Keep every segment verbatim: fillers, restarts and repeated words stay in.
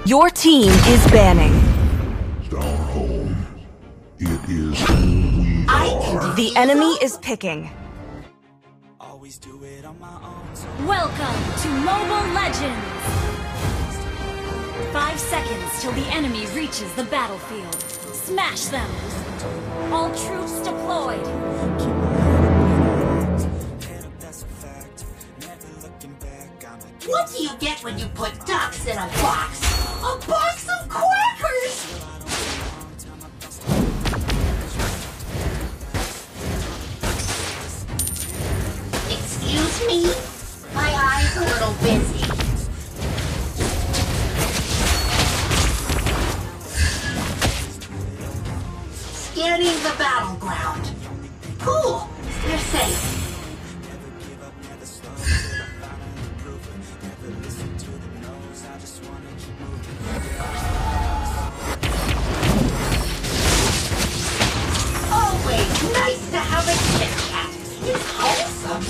Your team is banning. Starhome. It is who we are. The enemy is picking. Always do it on my own. Welcome to Mobile Legends! Five seconds till the enemy reaches the battlefield. Smash them! All troops deployed! What do you get when you put ducks in a box? A box of crackers! Excuse me? My eye's a little busy. Scanning the battleground. Cool, you're safe. Always nice to have a chit-chat. It's wholesome.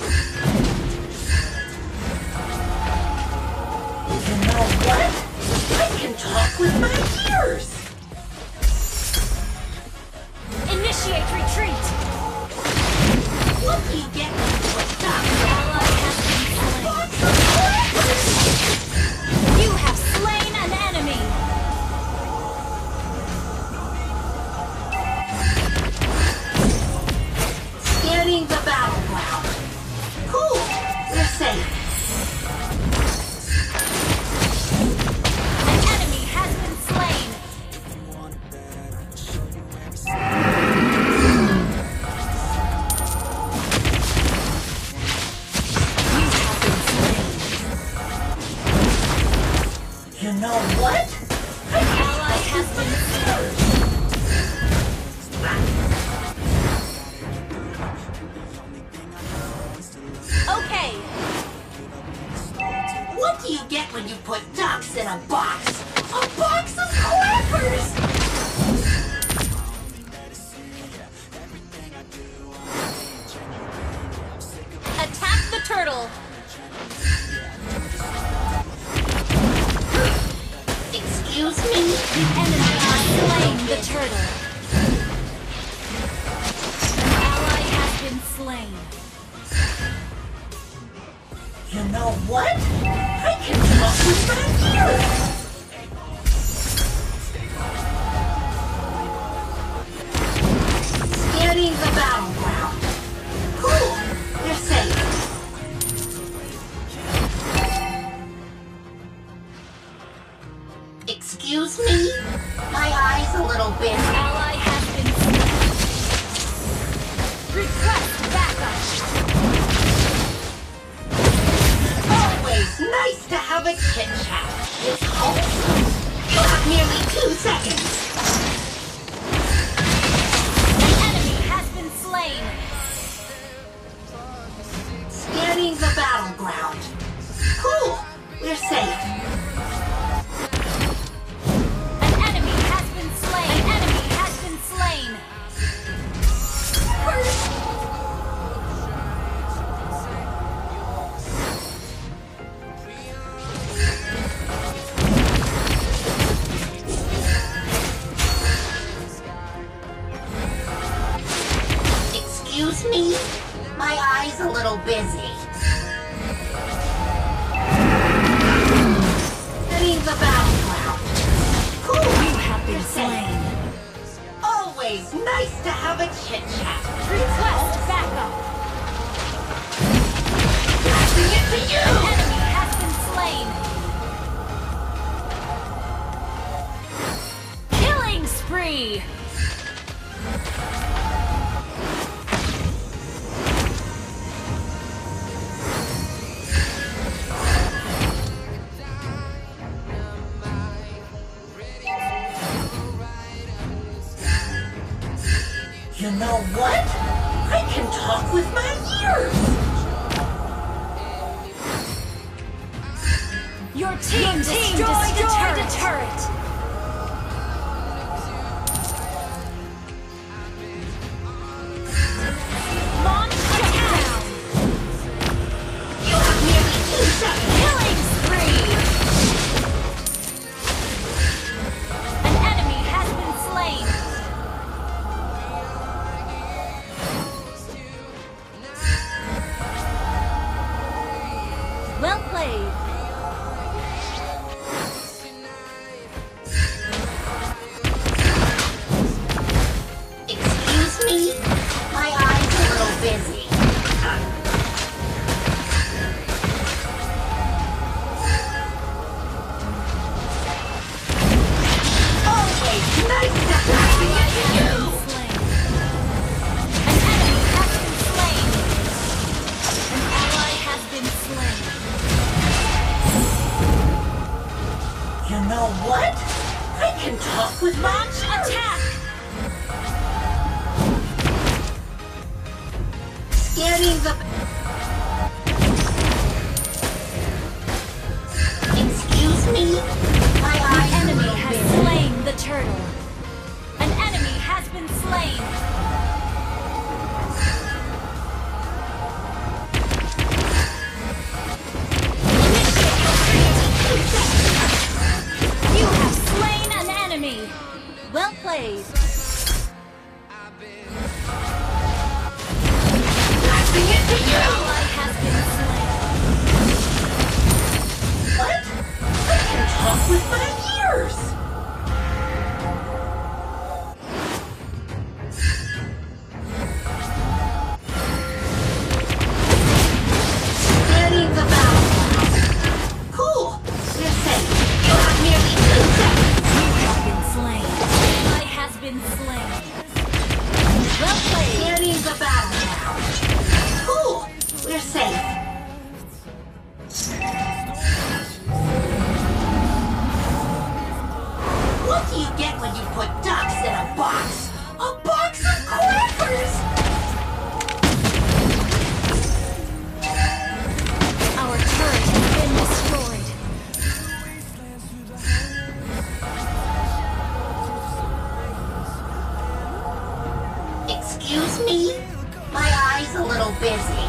You know what? I can talk with my ears. Initiate retreat! What do you get when you put ducks? Ally has been slain. You have slain an enemy! Scanning the battleground. Cool, you're safe. An enemy has been slain! You know what? An ally has been slain! Okay, What do you get when you put ducks in a box? A box of crackers! attack the turtle! Excuse me? The enemy has slain the turtle! An ally has been slain! You know what? I can talk with my ears! Scanning the battleground. Cool, you're safe. Excuse me? My eye's a little busy. Ally has been slain! Request backup! Always nice to have a chit-chat. It's wholesome. You have nearly two seconds. An enemy has been slain! Scanning the battleground. Cool, we're safe. An enemy has been slain! An enemy has been slain! Excuse me? My eye's a little busy. Scanning the battleground. Cool, You have been you're safe. slain! Always nice to have a chit-chat. Request backup! Passing it to you! An enemy has been slain! Killing spree! You know what? I can talk with my ears! Your team, destroyed, destroyed a turret! Launch down! You have nearly two seconds! Killing spree! played. Excuse me? My eyes are a little busy. Always nice to have you! An enemy has been slain. An ally has been slain. You know what? I can talk with my Launch attack. Scanning the... Excuse me? My eyes An are a enemy little has busy. slain the turtle. An enemy has been slain. You have slain an enemy. Well played. Passing it to you! Ally has been slain. What? I can talk with my ears! Scanning the battleground. Cool! You're safe. You have nearly two seconds. You have been slain. Ally has been slain. Well played. Scanning the battleground. Cool! We're safe. What do you get when you put ducks in a box? A box of crackers! Our turret has been destroyed. Excuse me? My eye's a little busy.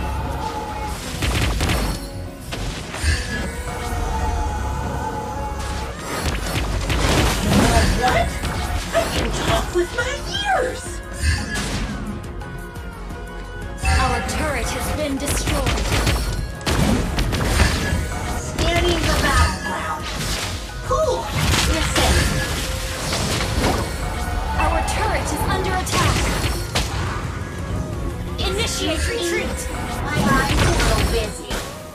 You know what? I can talk with my ears! Our turret has been destroyed. Scanning the battleground. Cool! We're safe. Our turret is under attack. Initiate Excuse me? retreat. My eye's a little busy.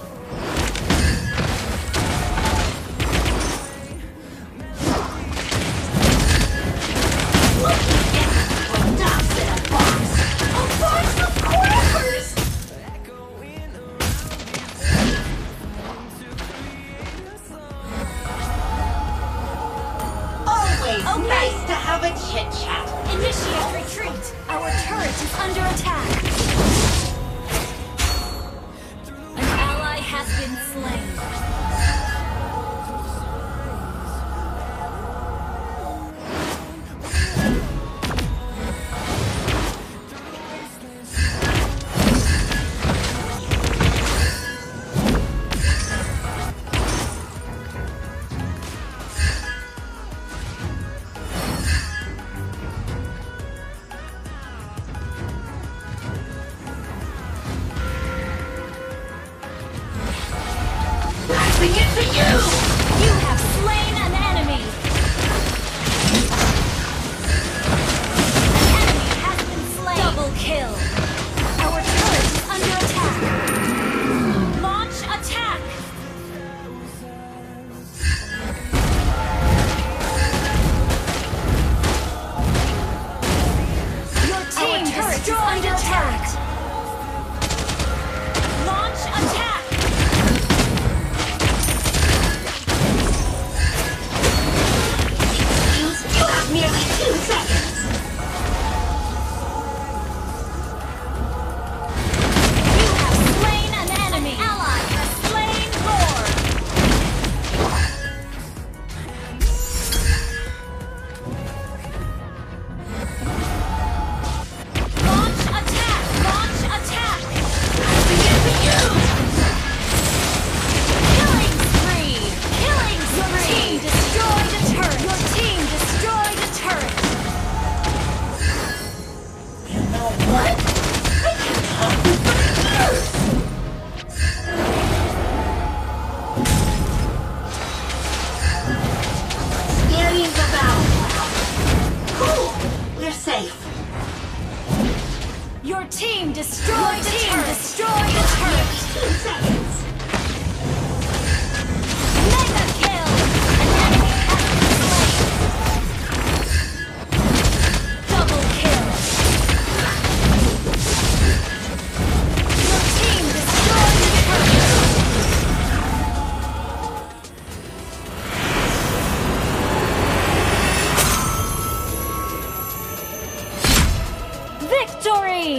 What do you get when you put ducks in a box? A box of crackers! Always Okay. nice to have a chit-chat. Initiate retreat. Our turret is under attack. An ally has been slain. Passing it to you! You have slain an enemy. An enemy has been slain. Double kill. Our turret is under attack. Launch attack. Your team turret is under attack. Launch attack. Destroy the turret! Destroy the turret! Two seconds. Mega kill! An enemy has been slain! Double kill! Your team destroyed the turret! Victory!